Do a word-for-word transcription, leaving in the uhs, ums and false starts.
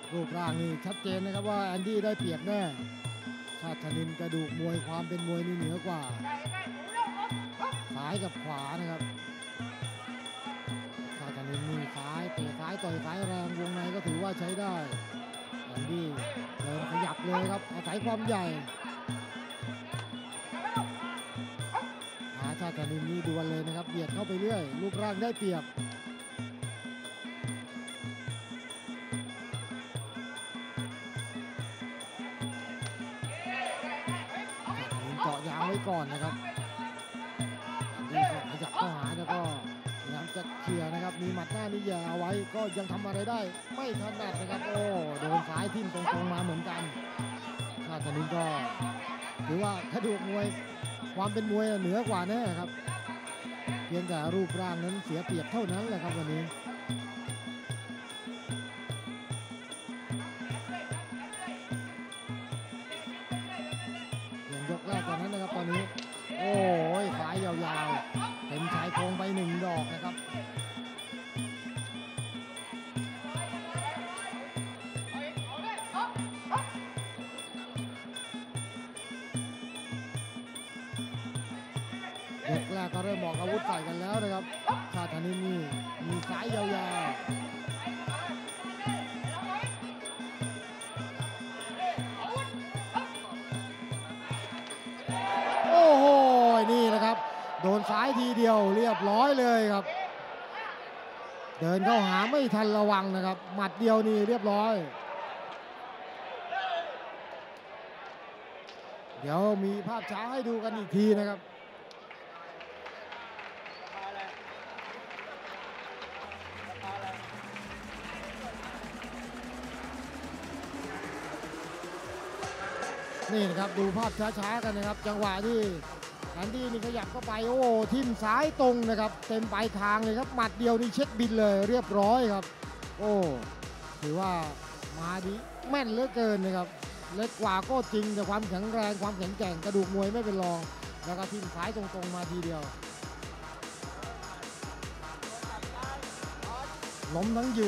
รูปร่างนี่ชัดเจนนะครับว่าแอนดี้ได้เปรียบแน่ชาติชนินกระดูกมวยความเป็นมวยนี่เหนือกว่าซ้ายกับขวานะครับชาติชนินนี่ซ้ายเตะซ้ายต่อยซ้ายแรงวงในก็ถือว่าใช้ได้แอนดี้เดินขยับเลยครับอาศัยความใหญ่ชาติชนินนี่ดวลเลยนะครับเบียดเข้าไปเรื่อยรูปร่างได้เปรียบเกาะยางไว้ก่อนนะครับนี่ก็ขยับเข้าหาแล้วก็พยายามจะเคลียร์นะครับมีหมัดหน้านี่แย่เอาไว้ก็ยังทำอะไรได้ไม่ถนัดนะครับโอ้โดนซ้ายทิ่มตรงๆมาเหมือนกันชาติชนินก็ถือว่ากระดูกมวยความเป็นมวยเหนือกว่าแน่ครับเพียงแต่รูปร่างนั้นเสียเปรียบเท่านั้นแหละครับวันนี้ยังยกแรกตอนนั้นนะครับตอนนี้โอ้ยขายยาวๆเต็มชายโครงไปหนึ่งดอกนะครับยกแรกก็เริ่มบอกอาวุธใส่กันแล้วนะครับชาติชนินนี่มีซ้ายยาวๆโอ้โหนี่นะครับโดนซ้ายทีเดียวเรียบร้อยเลยครับเดินเข้าหาไม่ทันระวังนะครับหมัดเดียวนี่เรียบร้อยเดี๋ยวมีภาพช้าให้ดูกันอีกทีนะครับนี่นะครับดูภาพช้าๆกันนะครับจังหวะที่แอนดี้นี่ขยับเข้าไปโอ้ทิ่มซ้ายตรงนะครับเต็มปลายคางเลยครับหมัดเดียวนี่เช็คบินเลยเรียบร้อยครับโอ้ถือว่ามาดีแม่นเหลือเกินนะครับเล็กกว่าก็จริงแต่ความแข็งแรงความแข็งแกร่งกระดูกมวยไม่เป็นรองแล้วก็ทิ่มซ้ายตรงๆมาทีเดียวล้มทั้งยืน